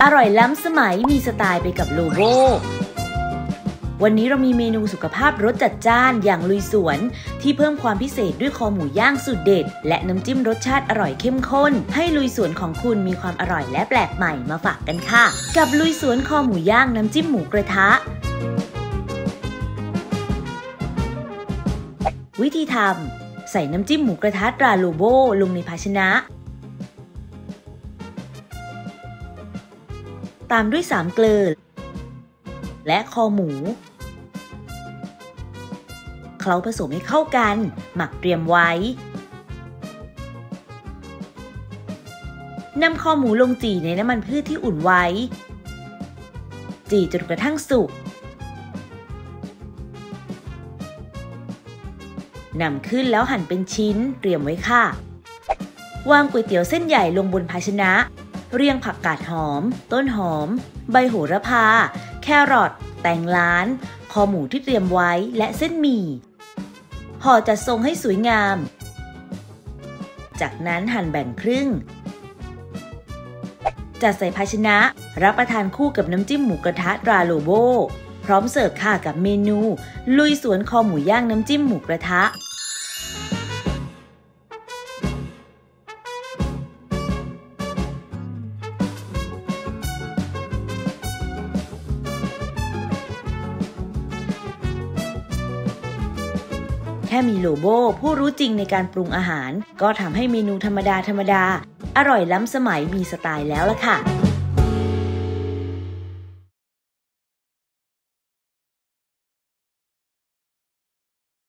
อร่อยล้ำสมัยมีสไตล์ไปกับโลโบวันนี้เรามีเมนูสุขภาพรสจัดจ้านอย่างลุยสวนที่เพิ่มความพิเศษด้วยคอหมูย่างสูตรเด็ดและน้ำจิ้มรสชาติอร่อยเข้มข้นให้ลุยสวนของคุณมีความอร่อยและแปลกใหม่มาฝากกันค่ะกับลุยสวนคอหมูย่างน้ำจิ้มหมูกระทะวิธีทำใส่น้ำจิ้มหมูกระทะตราโลโบลงในภาชนะตามด้วย3 เกลือและคอหมูเคล้าผสมให้เข้ากันหมักเตรียมไว้นำคอหมูลงจี่ในน้ำมันพืชที่อุ่นไว้จี่จนกระทั่งสุกนำขึ้นแล้วหั่นเป็นชิ้นเตรียมไว้ค่ะวางก๋วยเตี๋ยวเส้นใหญ่ลงบนภาชนะเรียงผักกาดหอมต้นหอมใบโหระพาแครอทแตงล้านคอหมูที่เตรียมไว้และเส้นหมี่ห่อจัดทรงให้สวยงามจากนั้นหั่นแบ่งครึ่งจัดใส่ภาชนะรับประทานคู่กับน้ำจิ้มหมูกระทะตราโลโบพร้อมเสิร์ฟค่ะกับเมนูลุยสวนคอหมูย่างน้ำจิ้มหมูกระทะแค่มีโลโบผู้รู้จริงในการปรุงอาหารก็ทำให้เมนูธรรมดาอร่อยล้ำสมัยมีสไตล์แล้วล่ะค่ะ